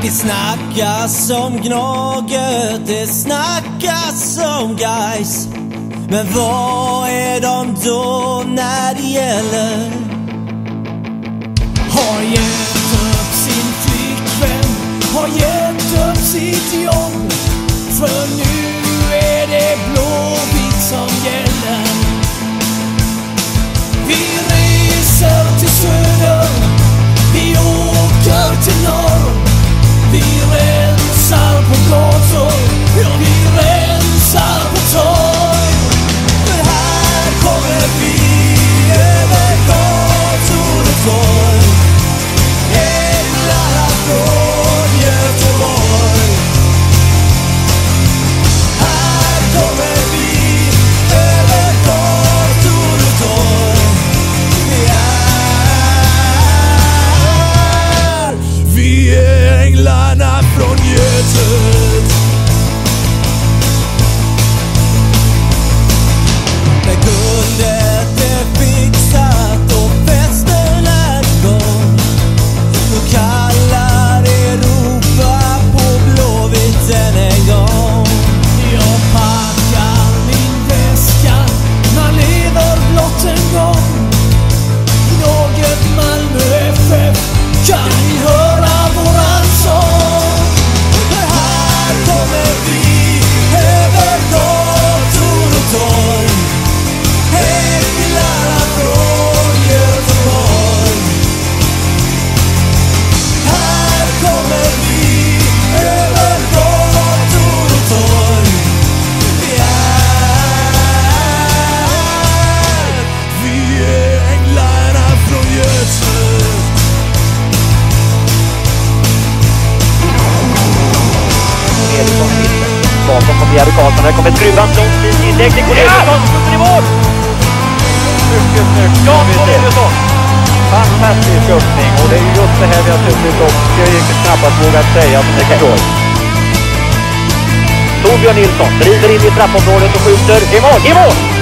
Det snackas om Gnaget, det snackas om Gais. Men vad är de då när det gäller? Har gett upp sin flickvän, har gett upp sitt jobb. För nu är det Blåvitt som gäller. Vi reser till söder, vi åker till norr. Vi rensar på gator, ja vi rensar på torg. För här kommer vi över gator och torg. Änglarna från Göteborg. Här kommer vi över gator och torg. Vi är änglarna från Götet. När guldet är fixat och festen är igång, då kallar Europa på Blåvitt än en gång. Jag packar min väska, man lever blott en gång. Något Malmö FF, kan ni höra våran sång? För här kommer vi över gator och torg. Änglarna från Göteborg. Här kommer vi över gator och torg. Vi är änglarna från Göteborg. Bakom kommer Jerry Karlsson, här kommer skruvan långt i inlägg, det går Eriksson, skjuter i mål! Mycket snyggt, Jan Eriksson! Fantastisk öppning, och det är just det här vi har suttit och knappast vågat säga som det kan gå. Torbjörn Nilsson driver in i straffområdet och skjuter i mål!